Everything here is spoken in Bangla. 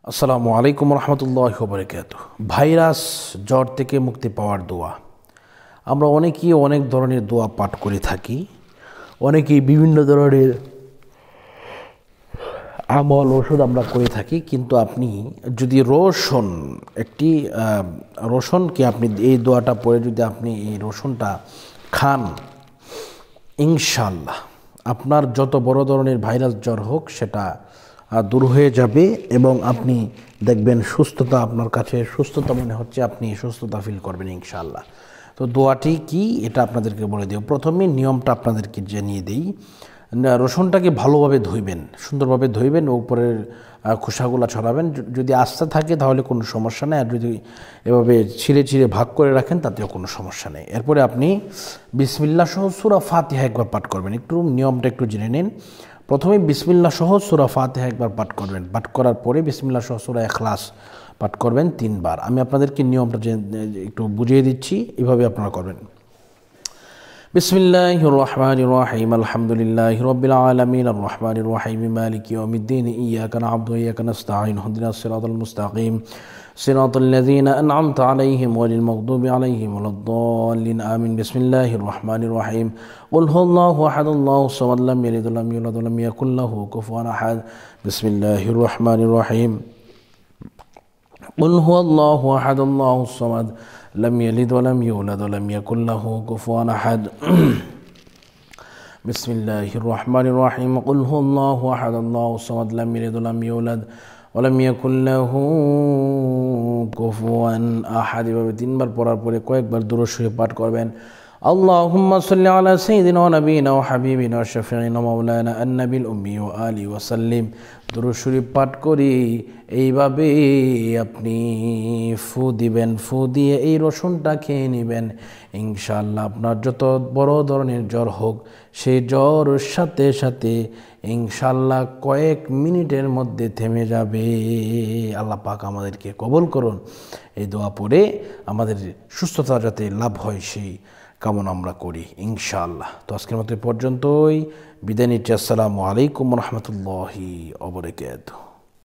আসসালামু আলাইকুম রহমতুল্লাহি ওয়া বারাকাতুহু। ভাইরাস জ্বর থেকে মুক্তি পাওয়ার দোয়া। আমরা অনেকেই অনেক ধরনের দোয়া পাঠ করে থাকি, অনেকেই বিভিন্ন ধরনের আমল ওষুধ আমরা করে থাকি, কিন্তু আপনি যদি রসুনকে আপনি এই দোয়াটা পড়ে যদি আপনি এই রসুনটা খান, ইনশাআল্লাহ আপনার যত বড় ধরনের ভাইরাস জ্বর হোক সেটা দূর হয়ে যাবে এবং আপনি দেখবেন সুস্থতা, আপনার কাছে সুস্থতা মনে হচ্ছে, আপনি সুস্থতা ফিল করবেন ইনশাআল্লাহ। তো দোয়াটি কি এটা আপনাদেরকে বলে দিই। প্রথমে নিয়মটা আপনাদেরকে জানিয়ে দিই। রসুনটাকে ভালোভাবে ধুইবেন, সুন্দরভাবে ধুইবেন, উপরের খোসাগুলো ছড়াবেন। যদি আস্থা থাকে তাহলে কোনো সমস্যা নেই, আর যদি এভাবে ছিঁড়ে ছিঁড়ে ভাগ করে রাখেন তাতেও কোনো সমস্যা নেই। এরপরে আপনি বিসমিল্লাহ সহ সূরা ফাতিহা একবার পাঠ করবেন। একটু নিয়মটা একটু জেনে নিন। প্রথমে বিসমিল্লাহ সহ সূরা ফাতিহা একবার পাঠ করবেন। পাঠ করার পরে বিসমিল্লাহ সহ সূরা ইখলাস পাঠ করবেন 3 বার। আমি আপনাদেরকে নিয়মটা একটু বুঝিয়ে দিচ্ছি, এভাবে আপনারা করবেন। বিসমিল্লাহির রহমানির রহিম, আলহামদুলিল্লাহি রাব্বিল আলামিন, আর রহমানির রহিম, মালিকি ইয়াউমিদ্দিন, ইয়্যাকা না'বুদু ওয়া ইয়্যাকা নাস্তাঈন, ইহদিনাস সিরাতাল মুস্তাকিম, সিরাতাল লাযীনা আন'আমতা আলাইহিম গায়রিল মাগদুবি আলাইহিম ওয়ালাদ-দাল্লিন, আমিন। বিসমিল্লাহির রহমানির রহিম, কুল হুয়াল্লাহু আহাদ, আল্লাহুস সামাদ, লাম ইয়ালিদ ওয়া লাম ইউলাদ ওয়া লাম ইয়াকুল লাহু কুফুয়ান আহাদ। বিসমিল্লাহির রহমানির রহিম, কুল হুয়াল্লাহু আহাদ, আল্লাহুস সামাদ, লাম ইয়ালিদ ওয়া লাম ইউলাদ ওয়া লাম ইয়াকুল লাহু কুফুয়ান আহাদ। বিসমিল্লাহির রহমানির রহিম, কুল হুয়াল্লাহু আহাদ, আল্লাহুস সামাদ, লাম ইয়ালিদ ওয়া লাম ইউলাদ ওয়া লাম ইয়াকুল লাহু কুফুয়ান আহাদ। এভাবে 3 বার পড়ার পরে কয়েকবার দরুদ শরীফ পাঠ করবেন। আল্লাহুম্মা সাল্লি আলা সাইয়্যিদিনা ওয়া নাবিয়িনা ওয়া হাবিবিনা ওয়া শাফিঈনা মাওলানা আন-নাবিল উম্মি ওয়া আলিহি ওয়া সাল্লিম। দরুদ শরীফ পাঠ করি এইভাবে আপনি ফু দিবেন, ফু দিয়ে এই রসুনটা খেয়ে নেবেন। ইনশাআল্লাহ আপনার যত বড় ধরনের জ্বর হোক, সেই জ্বর সাথে সাথে ইনশাআল্লাহ কয়েক মিনিটের মধ্যে থেমে যাবে। আল্লাহ পাক আমাদেরকে কবুল করুন। এই দোয়া পড়ে আমাদের সুস্থতা যাতে লাভ হয় সেই কামনা আমরা করি ইনশাআল্লাহ। তো আজকের মতো পর্যন্তই বিদায় নিচ্ছি। আসসালামু আলাইকুম রহমতুল্লাহি ওয়া বারাকাতুহু।